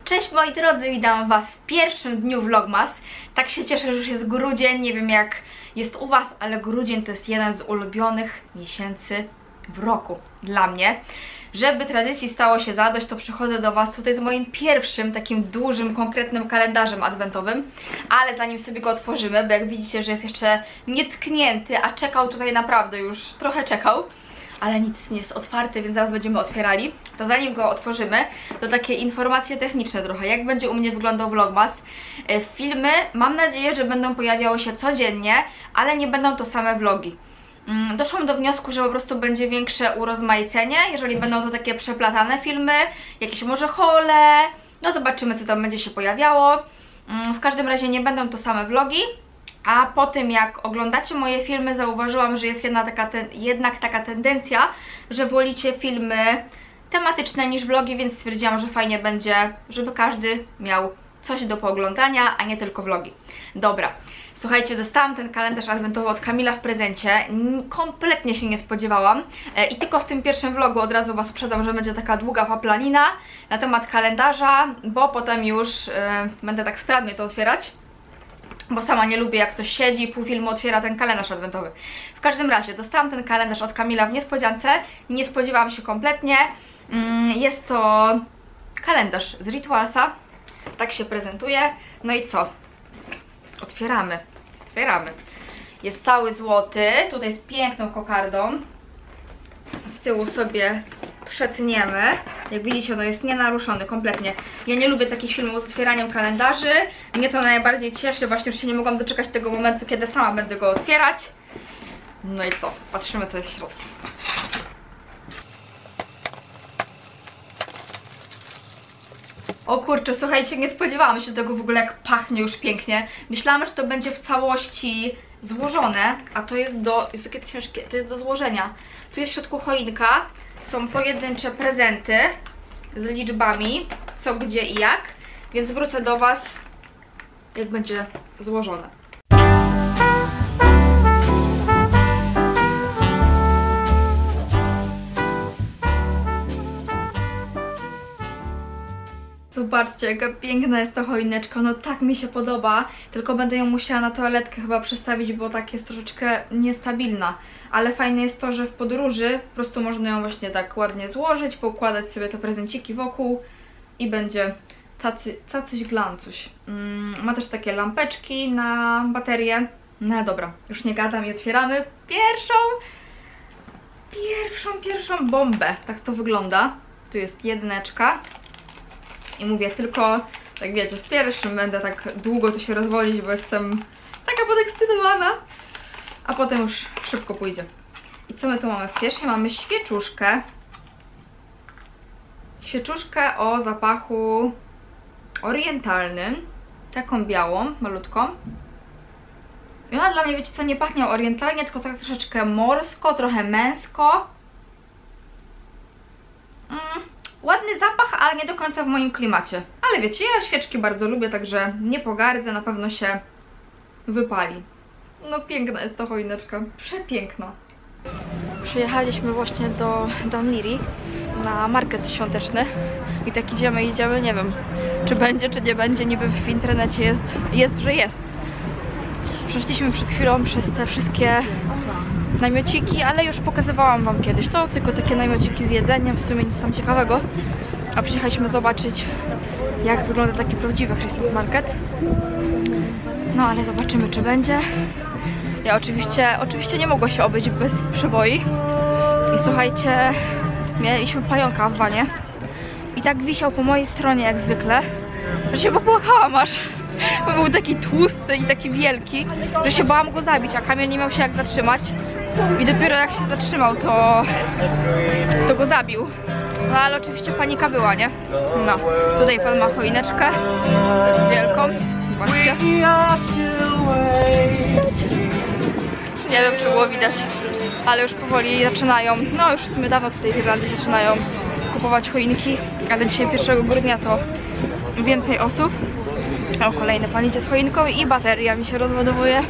Cześć moi drodzy, witam was w pierwszym dniu Vlogmas. Tak się cieszę, że już jest grudzień, nie wiem jak jest u was, ale grudzień to jest jeden z ulubionych miesięcy w roku dla mnie. Żeby tradycji stało się zadość, to przychodzę do was tutaj z moim pierwszym takim dużym, konkretnym kalendarzem adwentowym. Ale zanim sobie go otworzymy, bo jak widzicie, że jest jeszcze nietknięty, a czekał tutaj naprawdę już trochę czekał, ale nic nie jest otwarte, więc zaraz będziemy otwierali. To zanim go otworzymy, to takie informacje techniczne trochę, jak będzie u mnie wyglądał Vlogmas. Filmy, mam nadzieję, że będą pojawiały się codziennie, ale nie będą to same vlogi. Doszłam do wniosku, że po prostu będzie większe urozmaicenie, jeżeli będą to takie przeplatane filmy, jakieś może hole, no zobaczymy co tam będzie się pojawiało. W każdym razie nie będą to same vlogi. A po tym jak oglądacie moje filmy, zauważyłam, że jest jednak taka tendencja, że wolicie filmy tematyczne niż vlogi, więc stwierdziłam, że fajnie będzie, żeby każdy miał coś do pooglądania, a nie tylko vlogi. Dobra, słuchajcie, dostałam ten kalendarz adwentowy od Kamila w prezencie, kompletnie się nie spodziewałam i tylko w tym pierwszym vlogu od razu was uprzedzam, że będzie taka długa paplanina na temat kalendarza, bo potem już będę tak sprawnie to otwierać. Bo sama nie lubię jak ktoś siedzi i pół filmu otwiera ten kalendarz adwentowy. W każdym razie dostałam ten kalendarz od Kamila w niespodziance. Nie spodziewałam się kompletnie. Jest to kalendarz z Ritualsa. Tak się prezentuje. No i co? Otwieramy. Jest cały złoty. Tutaj z piękną kokardą. Z tyłu sobie przetniemy. Jak widzicie, no jest nienaruszony kompletnie. Ja nie lubię takich filmów z otwieraniem kalendarzy. Mnie to najbardziej cieszy. Właśnie już się nie mogłam doczekać tego momentu, kiedy sama będę go otwierać. No i co? Patrzymy, co jest w środku. O kurczę, słuchajcie, nie spodziewałam się tego w ogóle, jak pachnie już pięknie. Myślałam, że to będzie w całości złożone, a to jest jest takie ciężkie, to jest do złożenia. Tu jest w środku choinka, są pojedyncze prezenty z liczbami, co, gdzie i jak, więc wrócę do was, jak będzie złożone. Zobaczcie, jaka piękna jest ta choineczka, no tak mi się podoba, tylko będę ją musiała na toaletkę chyba przestawić, bo tak jest troszeczkę niestabilna. Ale fajne jest to, że w podróży po prostu można ją właśnie tak ładnie złożyć, poukładać sobie te prezenciki wokół i będzie cacyś glancuś. Ma też takie lampeczki na baterię. No dobra, już nie gadam i otwieramy pierwszą bombę. Tak to wygląda. Tu jest jedyneczka. I mówię tylko, tak wiecie, w pierwszym będę tak długo tu się rozwodzić, bo jestem taka podekscytowana. A potem już szybko pójdzie. I co my tu mamy w pierwszej? Mamy świeczuszkę. Świeczuszkę o zapachu orientalnym. Taką białą, malutką. I ona dla mnie, wiecie co, nie pachnie orientalnie, tylko tak troszeczkę morsko, trochę męsko. Ładny zapach, ale nie do końca w moim klimacie. Ale wiecie, ja świeczki bardzo lubię, także nie pogardzę, na pewno się wypali. No piękna jest ta choineczka, przepiękna. Przyjechaliśmy właśnie do Dunleary na market świąteczny i tak idziemy, nie wiem czy będzie, czy nie będzie, niby w internecie jest, że jest. Przeszliśmy przed chwilą przez te wszystkie namiociki, ale już pokazywałam wam kiedyś. To tylko takie namiociki z jedzeniem, w sumie nic tam ciekawego. A przyjechaliśmy zobaczyć, jak wygląda taki prawdziwy Christmas market. No ale zobaczymy, czy będzie. Ja oczywiście nie mogło się obejść bez przeboi. I słuchajcie, mieliśmy pająka w wanie. I tak wisiał po mojej stronie jak zwykle, że się popłakałam aż. Bo był taki tłusty i taki wielki, że się bałam go zabić, a Kamil nie miał się jak zatrzymać. I dopiero jak się zatrzymał, to go zabił. No ale oczywiście panika była, nie? No, tutaj pan ma choineczkę wielką. Zobaczcie. Nie wiem, czy było widać, ale już powoli zaczynają, no już w sumie dawno tutaj w Irlandii zaczynają kupować choinki, ale dzisiaj 1 grudnia to więcej osób. O, kolejny pan idzie z choinką i bateria mi się rozładowuje.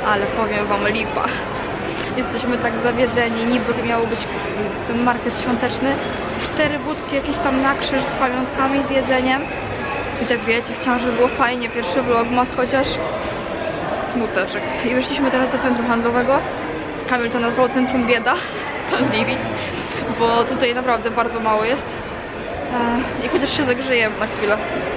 ale powiem wam, lipa. Jesteśmy tak zawiedzeni, niby miał być ten market świąteczny. 4 budki jakieś tam na krzyż z pamiątkami, z jedzeniem. I tak wiecie, chciałam, żeby było fajnie, pierwszy vlogmas, chociaż smuteczek. I wyszliśmy teraz do centrum handlowego. Kamil to nazwał centrum bieda w Tandiri, bo tutaj naprawdę bardzo mało jest. I chociaż się zagrzejemy na chwilę.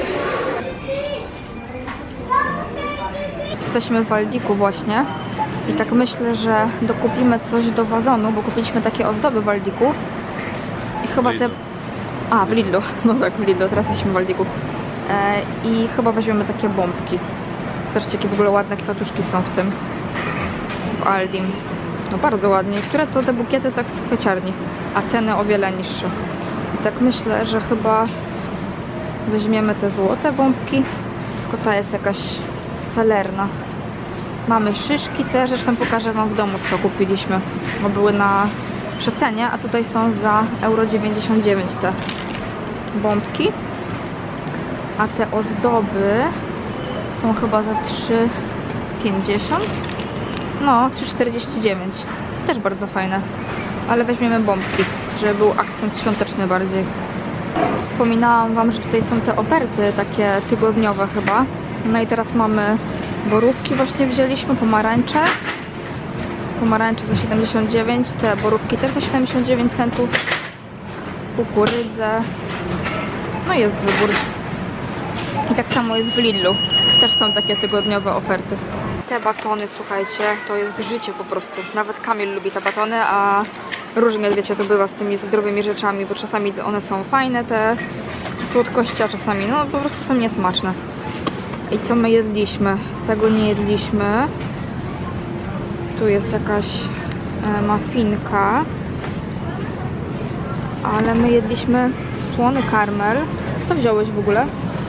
Jesteśmy w Aldiku właśnie i tak myślę, że dokupimy coś do wazonu, bo kupiliśmy takie ozdoby w Aldiku. I chyba te... A, w Lidlu. No tak, w Lidlu, teraz jesteśmy w Aldiku. I chyba weźmiemy takie bombki. Zobaczcie, jakie w ogóle ładne kwiatuszki są w tym. W Aldim. No bardzo ładnie. Które to te bukiety tak z kwieciarni, a ceny o wiele niższe. I tak myślę, że chyba weźmiemy te złote bombki. Tylko ta jest jakaś felerna. Mamy szyszki też, zresztą pokażę wam w domu, co kupiliśmy. Bo były na przecenie, a tutaj są za €99 te bombki. A te ozdoby są chyba za 3,50. No, 3,49. Też bardzo fajne. Ale weźmiemy bombki, żeby był akcent świąteczny bardziej. Wspominałam wam, że tutaj są te oferty takie tygodniowe chyba. No i teraz mamy borówki, właśnie wzięliśmy, pomarańcze. Pomarańcze za 79, te borówki też za 79 centów. Kukurydzę. No jest wybór. I tak samo jest w Lidlu. Też są takie tygodniowe oferty. Te batony, słuchajcie, to jest życie po prostu. Nawet Kamil lubi te batony, a różnie, wiecie, to bywa z tymi zdrowymi rzeczami, bo czasami one są fajne, te słodkości, a czasami no po prostu są niesmaczne. I co my jedliśmy? Tego nie jedliśmy. Tu jest jakaś mafinka. Ale my jedliśmy słony karmel. Co wziąłeś w ogóle?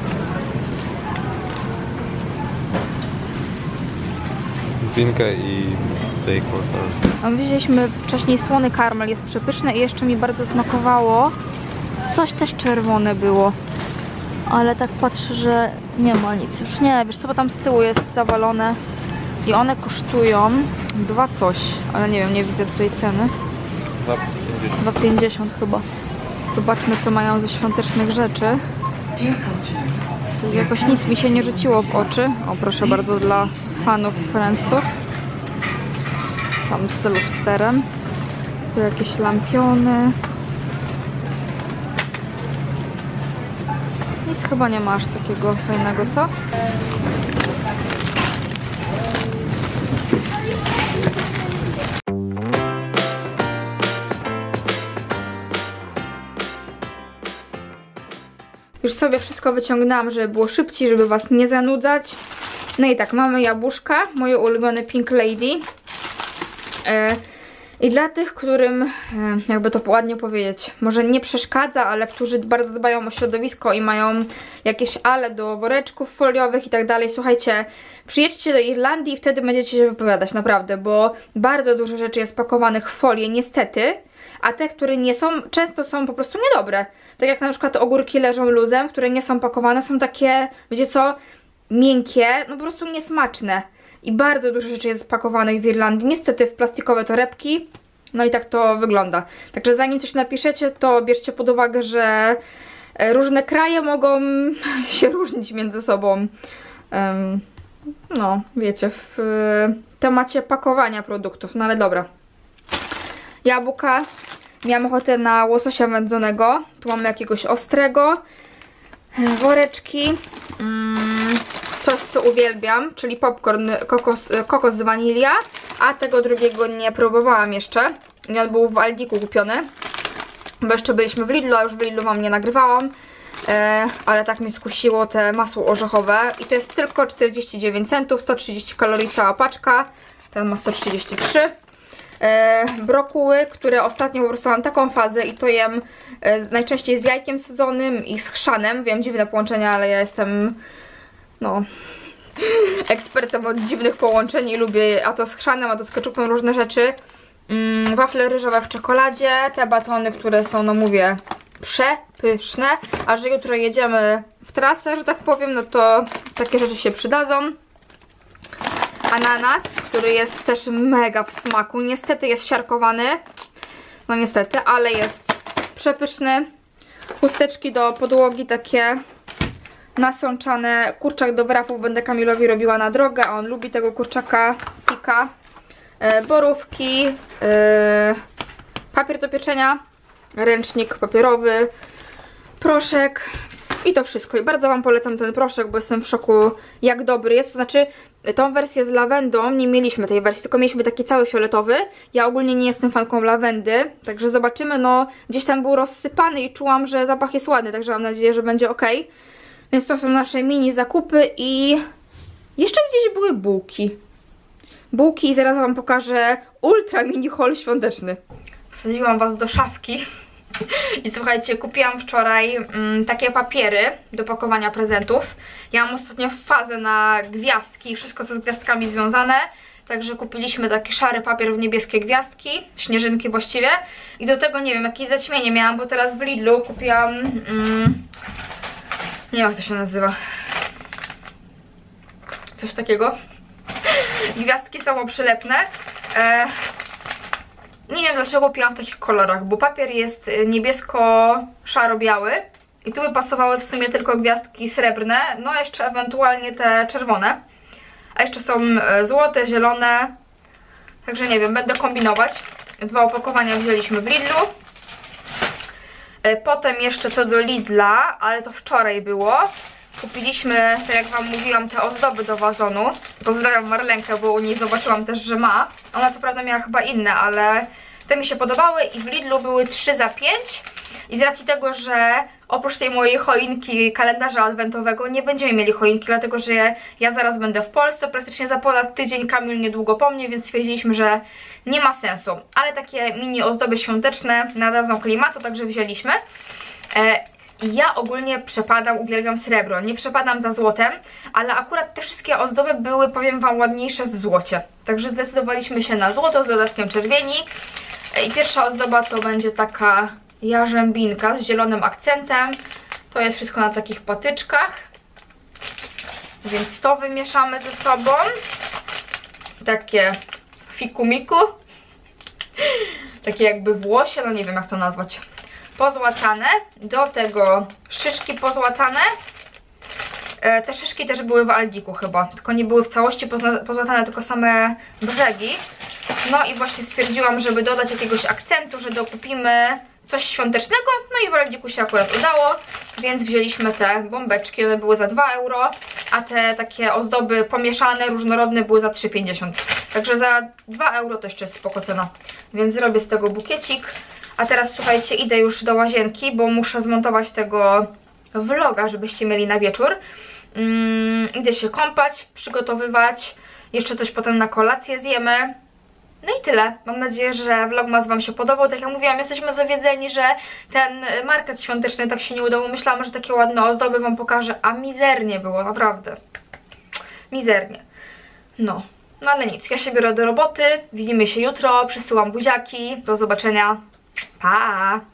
Mafinkę i bacon. A my wzięliśmy wcześniej słony karmel, jest przepyszny i jeszcze mi bardzo smakowało. Coś też czerwone było. Ale tak patrzę, że nie ma nic już. Nie, wiesz co, bo tam z tyłu jest zawalone. I one kosztują 2 coś. Ale nie wiem, nie widzę tutaj ceny. 2,50 chyba. Zobaczmy, co mają ze świątecznych rzeczy. Tu jakoś nic mi się nie rzuciło w oczy. O, proszę bardzo, dla fanów Friendsów. Tam z lobsterem. Tu jakieś lampiony. Nic chyba nie masz takiego fajnego, co? Już sobie wszystko wyciągnęłam, żeby było szybciej, żeby was nie zanudzać. No i tak, mamy jabłuszka, moje ulubione Pink Lady. I dla tych, którym, jakby to ładnie powiedzieć, może nie przeszkadza, ale którzy bardzo dbają o środowisko i mają jakieś ale do woreczków foliowych i tak dalej. Słuchajcie, przyjedźcie do Irlandii i wtedy będziecie się wypowiadać, naprawdę, bo bardzo dużo rzeczy jest pakowanych w folię, niestety. A te, które nie są, często są po prostu niedobre. Tak jak na przykład ogórki leżą luzem, które nie są pakowane, są takie, wiecie co, miękkie, no po prostu niesmaczne. I bardzo dużo rzeczy jest pakowanych w Irlandii, niestety w plastikowe torebki. No i tak to wygląda. Także zanim coś napiszecie, to bierzcie pod uwagę, że różne kraje mogą się różnić między sobą. No, wiecie, w temacie pakowania produktów, no ale dobra. Jabłka. Miałam ochotę na łososia wędzonego. Tu mamy jakiegoś ostrego. Woreczki. Coś, co uwielbiam, czyli popcorn kokos z wanilia. A tego drugiego nie próbowałam jeszcze. On był w Aldiku kupiony. Bo jeszcze byliśmy w Lidlu, a już w Lidlu wam nie nagrywałam. Ale tak mnie skusiło te masło orzechowe. I to jest tylko 49 centów, 130 kalorii cała paczka. Ten ma 133. Brokuły, które ostatnio po prostu mam taką fazę i to jem najczęściej z jajkiem sadzonym i z chrzanem. Wiem, dziwne połączenia, ale ja jestem no ekspertem od dziwnych połączeń i lubię a to z chrzanem, a to z keczupem różne rzeczy. Wafle ryżowe w czekoladzie, te batony, które są, no mówię, przepyszne, a że jutro jedziemy w trasę, że tak powiem, no to takie rzeczy się przydadzą. ananas, który jest też mega w smaku. Niestety jest siarkowany. No niestety, ale jest przepyszny. Chusteczki do podłogi takie nasączane. Kurczak do wrapów będę Kamilowi robiła na drogę, a on lubi tego kurczaka fika. Borówki, papier do pieczenia, ręcznik papierowy, proszek i to wszystko. I bardzo Wam polecam ten proszek, bo jestem w szoku, jak dobry jest. To znaczy, tą wersję z lawendą nie mieliśmy tej wersji, tylko mieliśmy taki cały fioletowy. Ja ogólnie nie jestem fanką lawendy, także zobaczymy. No, gdzieś tam był rozsypany i czułam, że zapach jest ładny, także mam nadzieję, że będzie ok. Więc to są nasze mini zakupy i jeszcze gdzieś były bułki. Bułki i zaraz Wam pokażę ultra mini haul świąteczny. Wsadziłam Was do szafki i słuchajcie, kupiłam wczoraj takie papiery do pakowania prezentów. Ja mam ostatnio fazę na gwiazdki, wszystko co z gwiazdkami związane. Także kupiliśmy taki szary papier w niebieskie gwiazdki, śnieżynki właściwie. I do tego, nie wiem, jakieś zaćmienie miałam, bo teraz w Lidlu kupiłam... nie wiem jak to się nazywa. Coś takiego. Gwiazdki samoprzylepne. Nie wiem dlaczego kupiłam w takich kolorach, bo papier jest niebiesko-szaro-biały i tu by pasowały w sumie tylko gwiazdki srebrne, no jeszcze ewentualnie te czerwone. A jeszcze są złote, zielone, także nie wiem, będę kombinować. 2 opakowania wzięliśmy w Lidlu. Potem jeszcze co do Lidla, ale to wczoraj było. Kupiliśmy, tak jak Wam mówiłam, te ozdoby do wazonu. Pozdrawiam Marlenkę, bo u niej zobaczyłam też, że ma. Ona co prawda miała chyba inne, ale te mi się podobały i w Lidlu były 3 za 5. I z racji tego, że oprócz tej mojej choinki, kalendarza adwentowego, nie będziemy mieli choinki, dlatego że ja zaraz będę w Polsce, praktycznie za ponad tydzień, Kamil niedługo po mnie, więc stwierdziliśmy, że nie ma sensu. Ale takie mini ozdoby świąteczne nadadzą klimatu, także wzięliśmy. Ja ogólnie przepadam, uwielbiam srebro, nie przepadam za złotem, ale akurat te wszystkie ozdoby były, powiem Wam, ładniejsze w złocie. Także zdecydowaliśmy się na złoto z dodatkiem czerwieni. I pierwsza ozdoba to będzie taka jarzębinka z zielonym akcentem. To jest wszystko na takich patyczkach. Więc to wymieszamy ze sobą. Takie fikumiku. Takie jakby włosie, no nie wiem jak to nazwać. Pozłacane, do tego szyszki pozłacane. Te szyszki też były w Aldiku chyba, tylko nie były w całości pozłacane, tylko same brzegi. No i właśnie stwierdziłam, żeby dodać jakiegoś akcentu, że dokupimy coś świątecznego. No i w Aldiku się akurat udało, więc wzięliśmy te bombeczki, one były za 2 euro, a te takie ozdoby pomieszane, różnorodne były za 3,50. Także za 2 euro to jeszcze jest spoko cena, więc zrobię z tego bukiecik. A teraz słuchajcie, idę już do łazienki, bo muszę zmontować tego vloga, żebyście mieli na wieczór. Idę się kąpać, przygotowywać, jeszcze coś potem na kolację zjemy. No i tyle. Mam nadzieję, że vlogmas Wam się podobał. Tak jak mówiłam, jesteśmy zawiedzeni, że ten market świąteczny tak się nie udał. Myślałam, że takie ładne ozdoby Wam pokażę, a mizernie było, naprawdę. Mizernie. No ale nic, ja się biorę do roboty. Widzimy się jutro, przesyłam buziaki. Do zobaczenia. Pa!